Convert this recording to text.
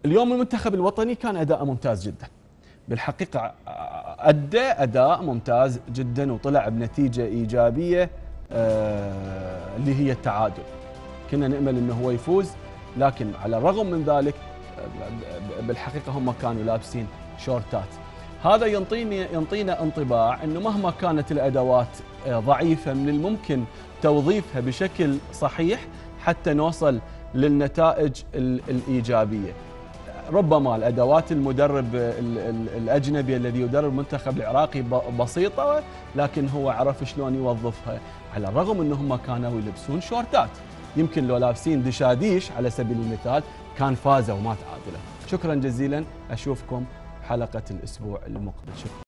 اليوم المنتخب الوطني كان أداء ممتاز جدا بالحقيقة، أدى أداء ممتاز جدا وطلع بنتيجة إيجابية اللي هي التعادل. كنا نأمل أنه هو يفوز، لكن على الرغم من ذلك بالحقيقة هم كانوا لابسين شورتات. هذا ينطينا انطباع أنه مهما كانت الأدوات ضعيفة من الممكن توظيفها بشكل صحيح حتى نوصل للنتائج الإيجابية. ربما الأدوات المدرب الأجنبي الذي يدرب المنتخب العراقي بسيطة، لكن هو عرف شلون يوظفها، على الرغم أنهم كانوا يلبسون شورتات. يمكن لو لابسين دشاديش على سبيل المثال كان فازوا وما تعادلوا. شكرا جزيلا، أشوفكم حلقة الأسبوع المقبل. شكرا.